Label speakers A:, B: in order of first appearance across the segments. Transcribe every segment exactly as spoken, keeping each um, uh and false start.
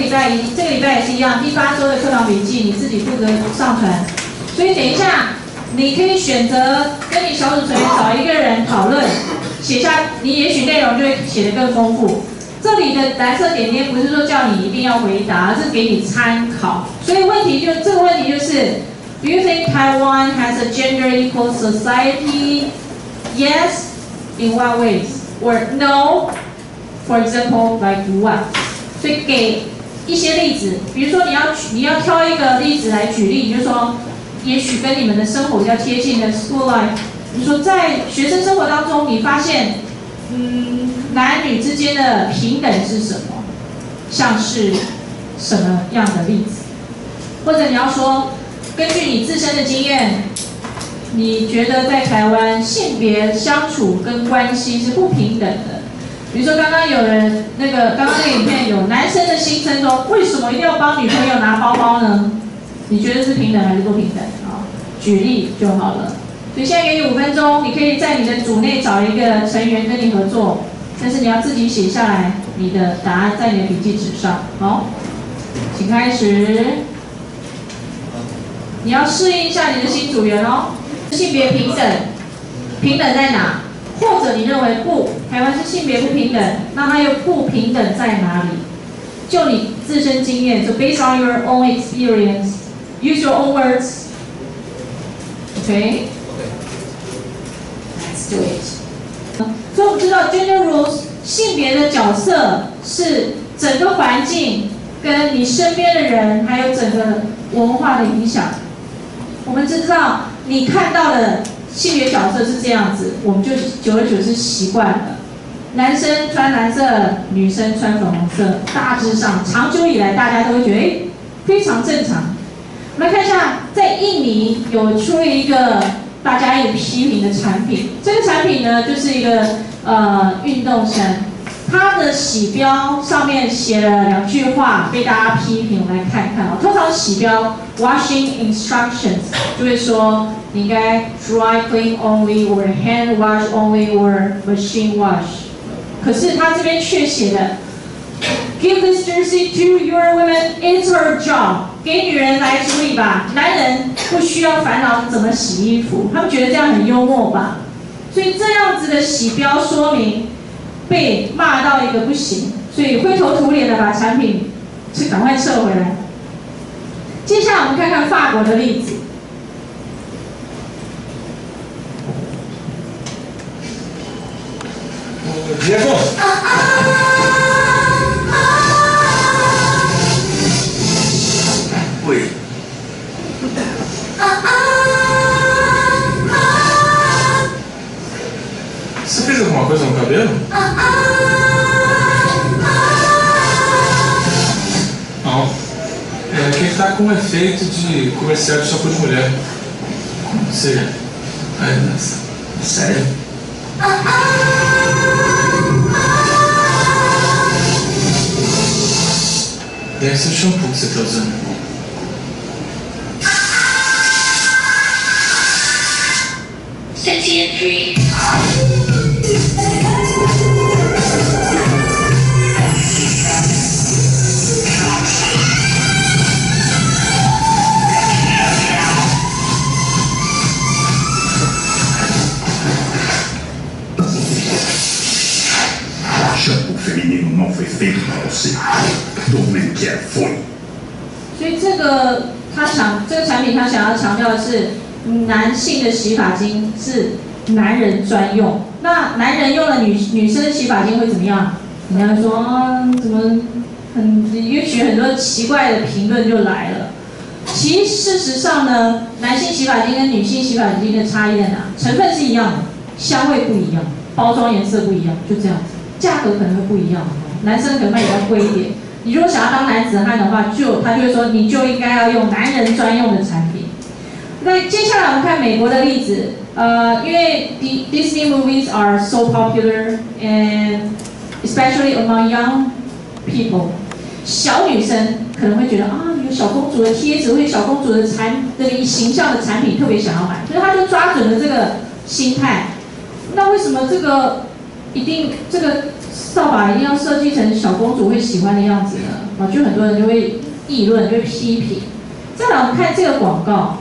A: 拜一，这个礼拜也是一样，第八周的课堂笔记你自己负责上传。所以等一下，你可以选择跟你小组成员找一个人讨论，写下，你也许内容就会写得更丰富。这里的蓝色点点不是说叫你一定要回答，而是给你参考。所以问题就这个问题就是 ，Do you think Taiwan has a gender equal society? Yes, in what ways? Or no? For example, like what? 所以给一些例子，比如说你要你要挑一个例子来举例，你就说，也许跟你们的生活比较贴近的 school life。你说在学生生活当中，你发现，嗯，男女之间的平等是什么？像是什么样的例子？或者你要说，根据你自身的经验，你觉得在台湾性别相处跟关系是不平等的？比如说刚刚有人那个刚刚那个影片有男生的心声说，为什么一定要帮女朋友拿包包呢？你觉得是平等还是不平等啊？举例就好了。所以现在给你五分钟，你可以在你的组内找一个成员跟你合作，但是你要自己写下来你的答案在你的笔记纸上。好，请开始。你要适应一下你的新组员哦。性别平等，平等在哪？或者你认为不，台湾是性别不平等，那它又不平等在哪里？就你自身经验 ，so based on your own experience, use your own words. Okay? Let's do it. 所以我们知道 gender roles 性别的角色是整个环境跟你身边的人，还有整个文化的影响。我们知道你看到的性别角色是这样子，我们就久而久之习惯了。男生穿蓝色，女生穿粉红色，大致上长久以来大家都会觉得，哎，非常正常。我们来看一下，在印尼有出了一个大家也批评的产品，这个产品呢就是一个呃运动衫，它的洗标上面写了两句话，被大家批评。我们来看看哦，通常洗标 washing instructions 就会说你应该 dry clean only or hand wash only or machine wash， 可是它这边却写的 give this jersey to your women, it's her job， 给女人来处理吧，男人不需要烦恼怎么洗衣服，他们觉得这样很幽默吧？所以这样子的洗标说明被骂到一个不行，所以灰头土脸的把产品是赶快撤回来。接下来我们看看法国的例子。
B: 结束。喂。Você fez alguma coisa no cabelo? Não. É que ele tá com efeito de comercial de shampoo de mulher. Como seria? Ai, nossa. Sério? Deve ser o shampoo que você tá usando.
C: Sexy and free.
A: 所以这个他想这个产品他想要强调的是，男性的洗发精是男人专用。那男人用了女女生的洗发精会怎么样？人家说啊，怎么很也许很多奇怪的评论就来了。其实事实上呢，男性洗发精跟女性洗发精的差异在哪？成分是一样的，香味不一样，包装颜色不一样，就这样子。价格可能会不一样，男生可能卖比较贵一点。你如果想要当男子汉的话，就他就会说你就应该要用男人专用的产品。那接下来我们看美国的例子，呃，因为 Disney movies are so popular and especially among young people， 小女生可能会觉得啊，有小公主的贴纸或者小公主的产的形象的产品特别想要买，所以他就抓准了这个心态。那为什么这个一定这个扫把一定要设计成小公主会喜欢的样子呢？ 啊，就很多人就会议论，就会批评。再来，我们看这个广告。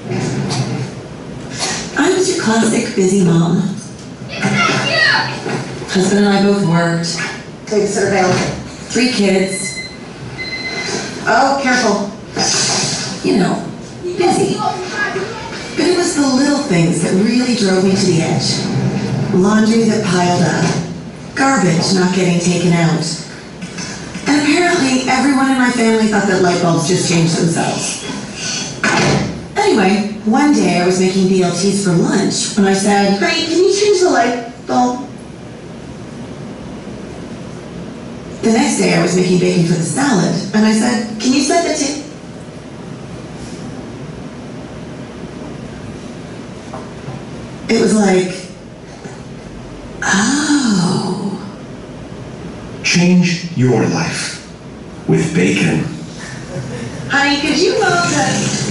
D: I was your classic busy mom. Husband and I both worked. Babysitter bailed. Three kids. Oh, careful. You know, busy. But it was the little things that really drove me to the edge. Laundry that piled up. Garbage not getting taken out. And apparently everyone in my family thought that light bulbs just changed themselves. Anyway, one day I was making B L Ts for lunch when I said, "Honey, can you change the light bulb?" The next day I was making bacon for the salad and I said, "Can you set the tip?" It was like, oh.
E: Change your life with bacon.
D: Honey, could you move the...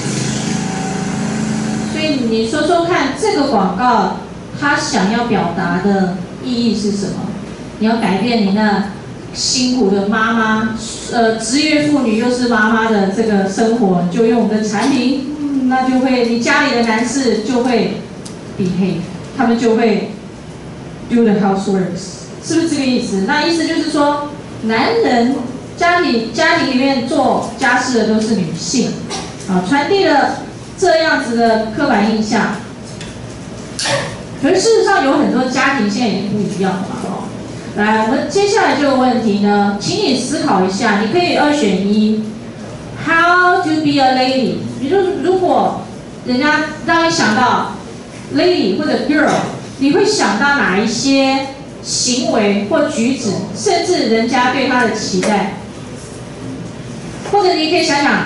A: 所以你说说看，这个广告它想要表达的意义是什么？你要改变你那辛苦的妈妈，呃，职业妇女又是妈妈的这个生活，就用我们的产品，嗯，那就会你家里的男士就会 behave， 他们就会 do the houseworks， 是不是这个意思？那意思就是说，男人家里家庭里面做家事的都是女性，啊，传递了这样子的刻板印象。可是事实上有很多家庭现在已经不一样了嘛，哦。来，我们接下来这个问题呢，请你思考一下，你可以二选一 ，How to be a lady？ 也就是如果人家让你想到 lady 或者 girl， 你会想到哪一些行为或举止，甚至人家对她的期待？或者你可以想想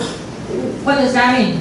A: ，What does that mean？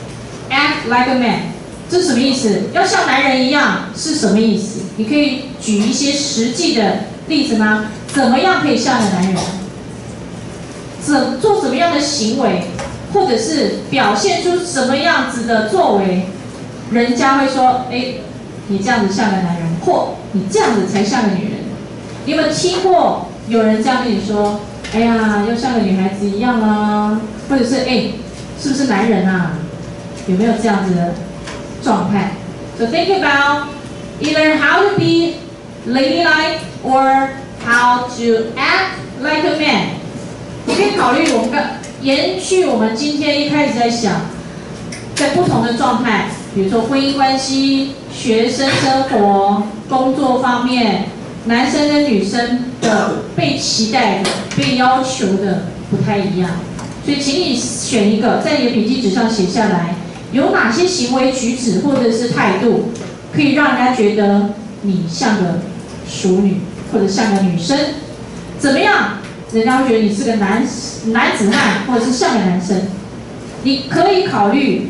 A: Act like a man， 这是什么意思？要像男人一样是什么意思？你可以举一些实际的例子吗？怎么样可以像个男人？怎做什么样的行为，或者是表现出什么样子的作为，人家会说，哎，你这样子像个男人，或你这样子才像个女人。你有没有听过有人这样跟你说？哎呀，要像个女孩子一样啊，或者是哎，是不是男人啊？有没有这样子的状态 ？So think about either how to be ladylike or how to act like a man。你可以考虑我们刚延续我们今天一开始在想，在不同的状态，比如说婚姻关系、学生生活、工作方面，男生跟女生的被期待的、被要求的不太一样。所以，请你选一个，在你的笔记纸上写下来。有哪些行为举止或者是态度，可以让人家觉得你像个淑女，或者像个女生？怎么样，人家会觉得你是个男男子汉，或者是像个男生？你可以考虑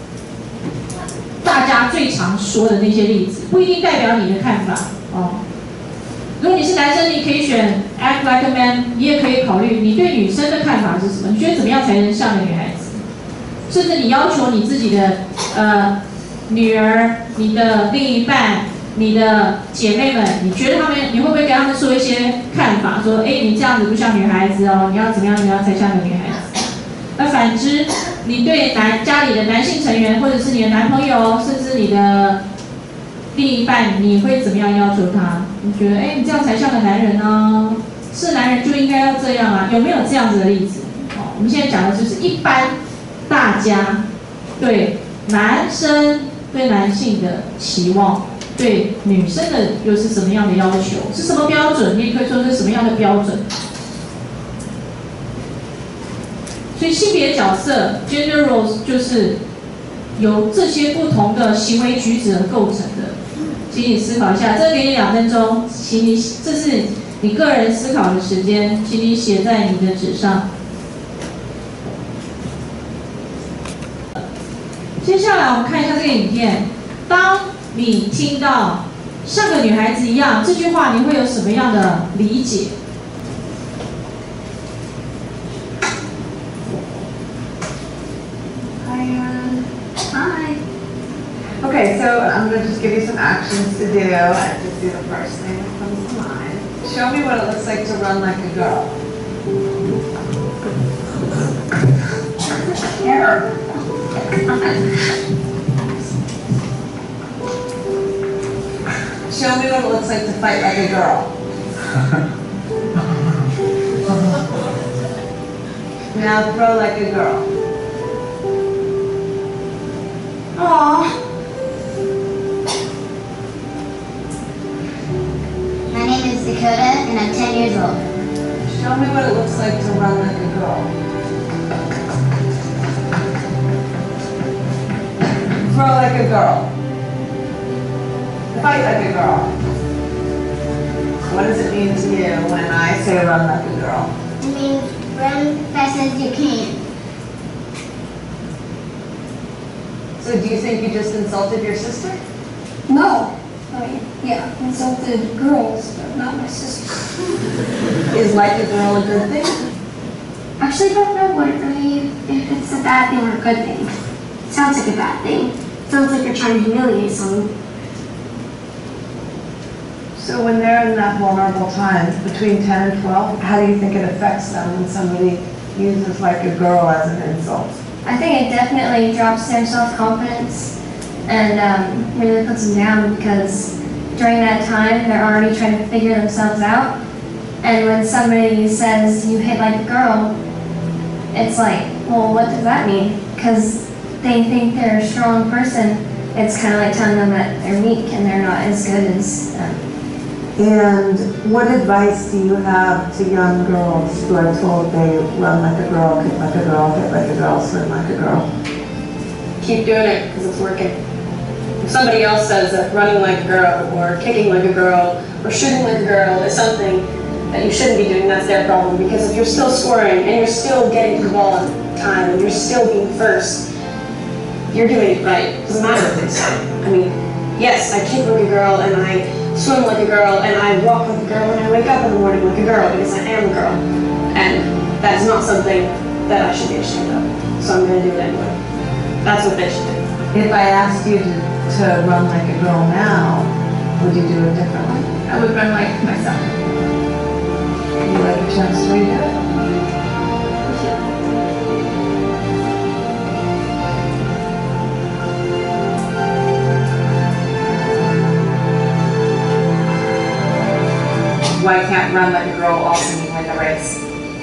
A: 大家最常说的那些例子，不一定代表你的看法哦。如果你是男生，你可以选 act like a man， 你也可以考虑你对女生的看法是什么？你觉得怎么样才能像个女孩子？甚至你要求你自己的呃女儿、你的另一半、你的姐妹们，你觉得他们，你会不会跟他们说一些看法？说，哎，你这样子不像女孩子哦，你要怎么样怎么样才像个女孩子？那反之，你对男家里的男性成员，或者是你的男朋友，甚至你的另一半，你会怎么样要求他？你觉得，哎，你这样才像个男人呢？是男人就应该要这样啊？有没有这样子的例子？哦，我们现在讲的就是一般。大家对男生、对男性的期望，对女生的又是什么样的要求？是什么标准？你也可以说是什么样的标准？所以性别角色 （gender roles） 就是由这些不同的行为举止而构成的。请你思考一下，这给你两分钟，请你这是你个人思考的时间，请你写在你的纸上。接下来我们看一下这个影片。当你听到“像个女孩子一样”这句话，你会有什么样的理解？
F: Hi, Anne. Hi. Okay, so I'm going to just give you some actions to do and just do the first thing that comes to mind. Show me what it looks like to run like a girl. Show me what it looks like to fight like a girl. Now throw like a girl.
G: Aww. My name is Dakota, and I'm ten years old.
F: Show me what it looks like to run like a girl. Throw like a girl. Fight like a girl. What does it mean to you when I say run like a girl?
G: It means run fast as you can.
F: So do you think you just insulted your sister?
H: No. I mean, yeah, insulted girls, but not my sister.
F: Is like a girl a good thing?
H: Actually, I don't know what it really, if it's a bad thing or a good thing. It sounds like a bad thing. It sounds like you're trying to humiliate someone.
F: So when they're in that vulnerable time, between ten and twelve, how do you think it affects them when somebody uses like a girl as an insult?
H: I think it definitely drops their self-confidence and um, really puts them down because during that time, they're already trying to figure themselves out. And when somebody says you hit like a girl, it's like, well, what does that mean? Because they think they're a strong person. It's kind of like telling them that they're weak and they're not as good as um,
F: And what advice do you have to young girls who are told they run like a girl, kick like a girl, hit like a girl, swim like a girl?
I: Keep doing it because it's working. If somebody else says that running like a girl or kicking like a girl or shooting like a girl is something that you shouldn't be doing, that's their problem. Because if you're still scoring and you're still getting to the ball on time and you're still being first, you're doing it right. It doesn't matter what they say. I mean, yes, I kick like a girl and I swim like a girl and I walk like a girl and I wake up in the morning like a girl because I am a girl. And that is not something that I should be ashamed of. So I'm going to do it anyway. That's what they should do.
F: If I asked you to, to run like a girl now, would you do it differently?
I: I would run like myself.
F: Would you like a chance to redo it?
I: Why can't run like a girl also mean win the race?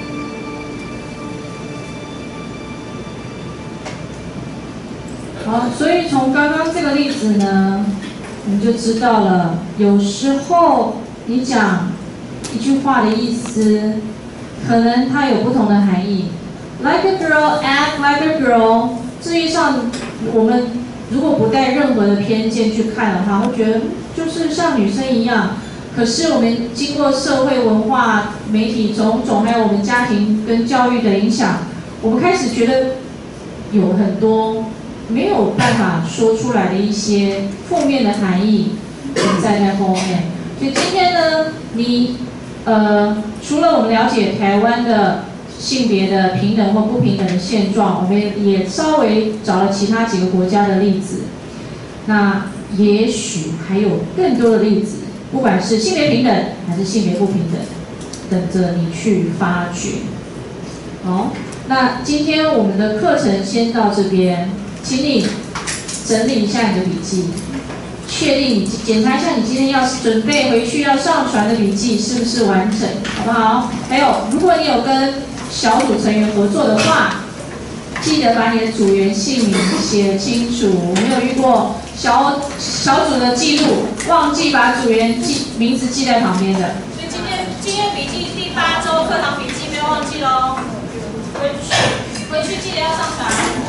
A: "好，所以从刚刚这个例子呢，我们就知道了，有时候你讲一句话的意思，可能它有不同的含义。Like a girl, act like a girl。字义上，我们如果不带任何的偏见去看的话，会觉得就是像女生一样。可是我们经过社会文化、媒体种种，还有我们家庭跟教育的影响，我们开始觉得有很多没有办法说出来的一些负面的含义存在在后面。所以今天呢，你呃，除了我们了解台湾的性别的平等或不平等的现状，我们也稍微找了其他几个国家的例子。那也许还有更多的例子。不管是性别平等还是性别不平等，等着你去发掘。好，那今天我们的课程先到这边，请你整理一下你的笔记，确定你检查一下你今天要准备回去要上传的笔记是不是完整，好不好？还有，如果你有跟小组成员合作的话，记得把你的组员姓名写清楚。我没有遇过小小组的记录忘记把组员记名字记在旁边的。所以今天今天笔记第八周课堂笔记没有忘记喽，回去回去记得要上传。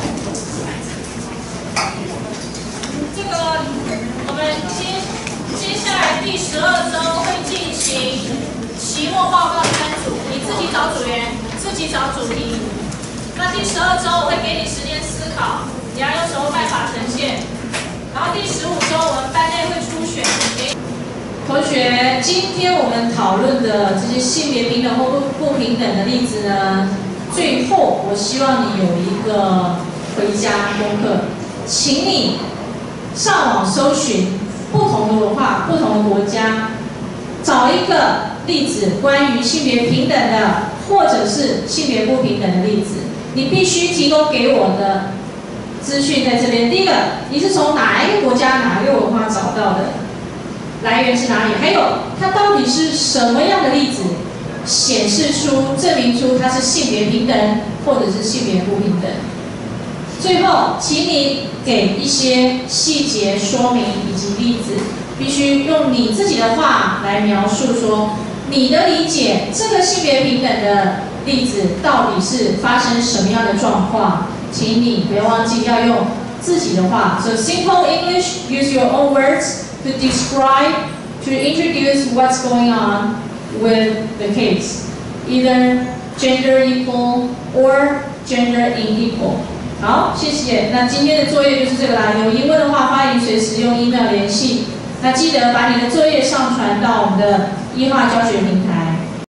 A: 这个我们接接下来第十二周会进行期末报告三组，你自己找组员，自己找主题。那第十二周我会给你时间思考，你要用什么办法呈现。然后第十五周我们班内会初选。同学，今天我们讨论的这些性别平等或不不平等的例子呢，最后我希望你有一个回家功课，请你上网搜寻不同的文化、不同的国家，找一个例子关于性别平等的。 或者是性别不平等的例子，你必须提供给我的资讯在这边。第一个，你是从哪一个国家、哪一个文化找到的？来源是哪里？还有，它到底是什么样的例子，显示出、证明出它是性别平等，或者是性别不平等？最后，请你给一些细节说明以及例子，必须用你自己的话来描述说，你的理解这个性别平等的例子到底是发生什么样的状况？请你不要忘记要用自己的话。So simple English, use your own words to describe, to introduce what's going on with the case, either gender equal or gender unequal. 好，谢谢。那今天的作业就是这个啦。有疑问的话，欢迎随时用 email 联系。那记得把你的作业上传到我们的一化教学平台。